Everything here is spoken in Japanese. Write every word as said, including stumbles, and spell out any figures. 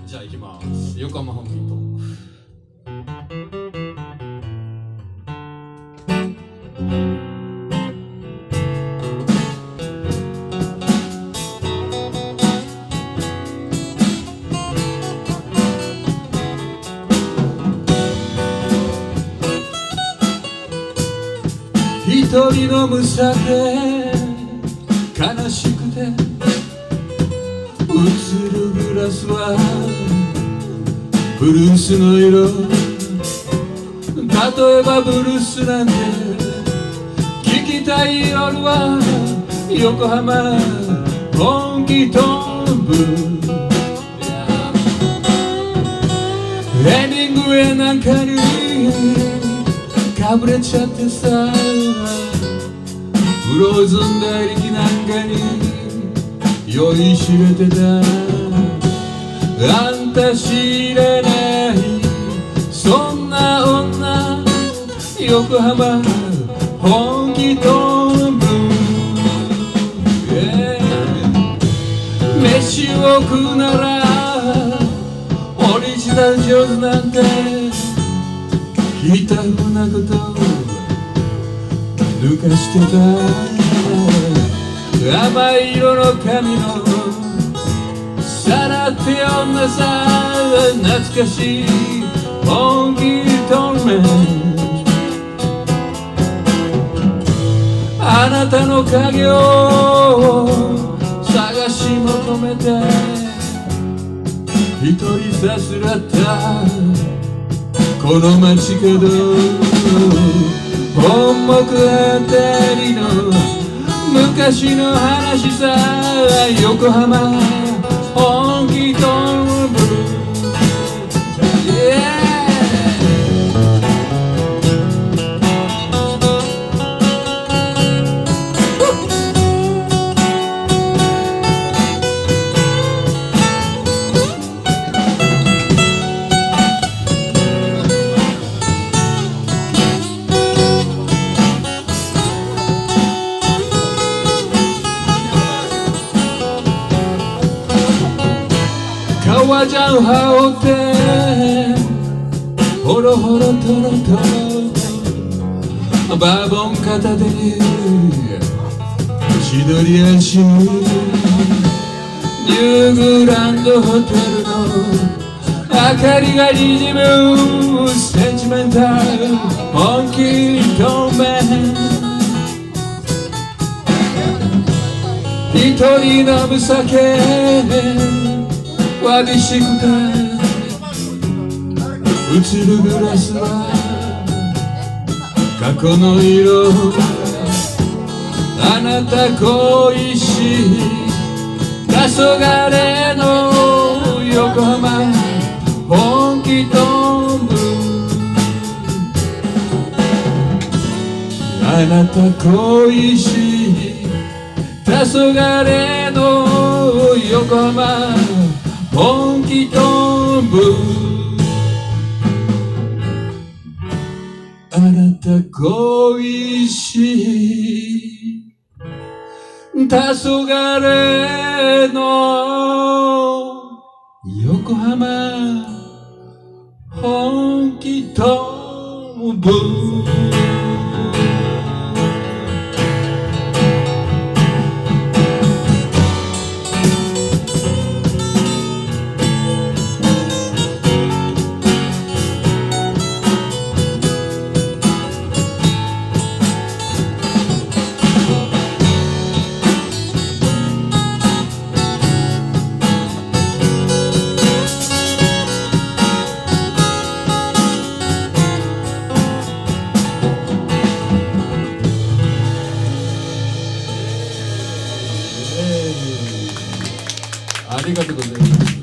じゃあ行きます。横浜本気と一人飲む酒悲しくて映るグラスはブルースの色。例えばブルースなんて聴きたい夜は横浜本気トンブ。エンディングへなんかにかぶれちゃってさ、フローズン大力なんかに酔いしれてた。あんた知れないそんな女横浜本気トンブ、yeah、飯を食うならオリジナル上手なんて聞いたふうなこと抜かしてた。甘い色の髪のさらって女さ、懐かしい本気トンメン。あなたの影を探し求めて一人さすらったこの街角、本木あたりの昔の話さ、横浜本気トンブ、yeah。革ジャン羽織ってほろほろとろとろバーボン片手に千鳥足にニューグランドホテルの明かりがにじむセンチメンタル本気トンメン。一人飲む酒わびしくて映るグラスは過去の色。あなた恋しい黄昏の横浜本気トンブ。あなた恋しい黄昏の横浜本気トンブ。あなた恋しい黄昏の横浜本気トンブ。ありがとうございます。